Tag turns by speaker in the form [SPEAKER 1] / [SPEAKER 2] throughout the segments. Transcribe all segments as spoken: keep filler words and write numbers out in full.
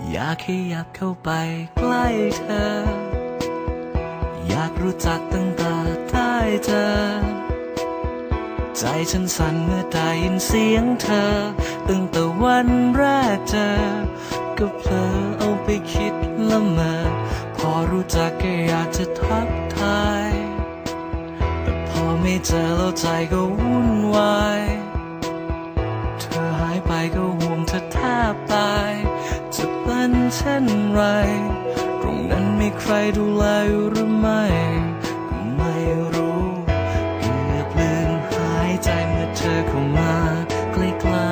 [SPEAKER 1] อยากขยับเข้าไปใกล้เธออยากรู้จักตั้งแต่ได้เจอใจฉันสั่นเมื่อได้ยินเสียงเธอตั้งแต่วันแรกเจอก็เผลอเอาไปคิดละเมอพอรู้จักก็อยากจะทักทายแต่พอไม่เจอแล้วใจก็วุ่นวายเธอหายไปก็ห่วงเธอแทบตายจะเป็นเช่นไรตรงนั้นมีใครดูแลอยู่หรือไม่ไม่รู้เกือบลืมหายใจเมื่อเธอเข้ามาใกล้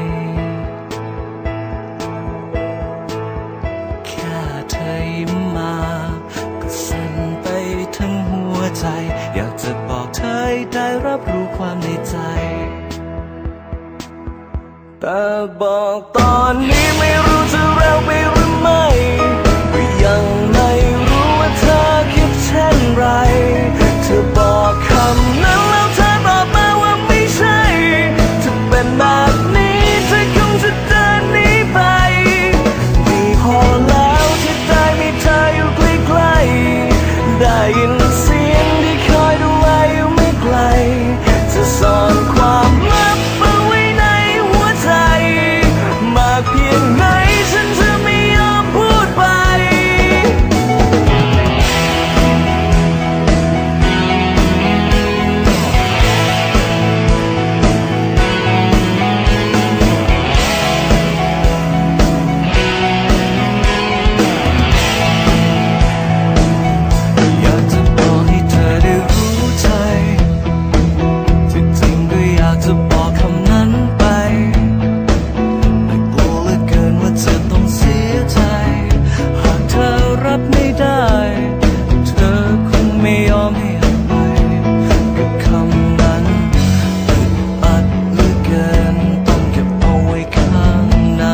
[SPEAKER 1] ๆแค่เธอยิ้มมาก็สั่นไปทั้งหัวใจอยากจะบอกเธอให้ได้รับรู้ความในใจแต่บอกตอนนี้ไม่รู้จะเร็วไปหรือไม่ก็ยังไม่รู้ว่าเธอคิดเช่นไรเธอบอกคำนั้นแล้วเธอตอบมาว่าไม่ใช่ถ้าเป็นแบบนี้เธอคงจะเดินหนีไปดีพอแล้วที่ได้มีเธออยู่ใกล้ๆได้ยินเสียงที่คอยดูแลอยู่ไม่ไกลจะซ่อนความลับเพียงไหนฉันจะไม่ยอมพูดไปอยากจะบอกให้เธอได้รู้ใจที่จริงก็อยากจะบอกคำนั้นไปจะต้องเสียใจหากเธอรับไม่ได้เธอคงไม่ยอมให้อภัยกับคำนั้นอึดอัดเหลือเกินต้องเก็บเอาไว้ข้างใน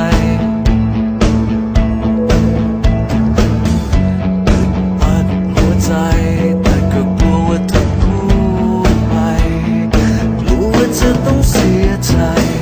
[SPEAKER 1] อึดอัดหัวใจแต่ก็กลัวว่าถ้าพูดไปกลัวว่าจะต้องเสียใจ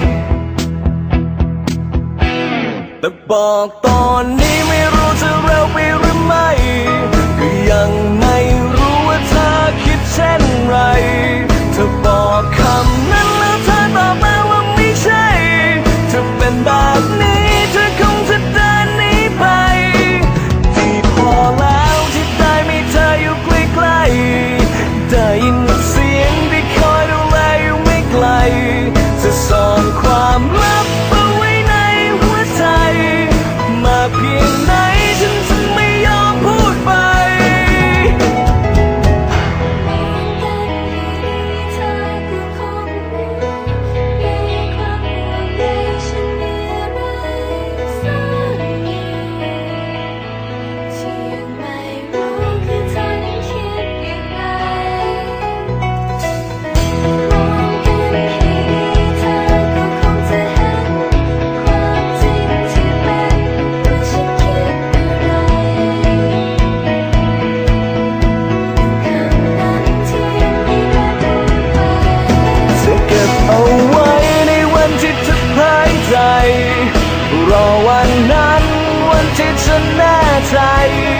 [SPEAKER 1] แต่บอกตอนนี้ไม่รู้จะเร็วไปหรือไม่ก็ยังไม่รู้ว่าเธอคิดเช่นไรเธอบอกคำนั้นแล้วเธอตอบมาว่าไม่ใช่ถ้าเป็นแบบนี้เธอคงจะเดินหนีไปที่พอแล้วที่ได้มีเธออยู่ใกล้ๆได้ยินเสียงที่คอยดูแลอยู่ไม่ไกลจะซ่อนความลับเพียงไหนฉันจะไม่ยอมพูดไปเธอก็คงรู้มีความห่วงใยฉันมีอะไรซ่อนอยู่ที่ยังไม่รู้คือเธอนั้นคิดยังไงมองกันให้ดีเธอก็คงจะเห็นความจริงที่เป็นเอาไว้ในวันที่เธอหายใจรอวันนั้นวันที่เธอแน่ใจ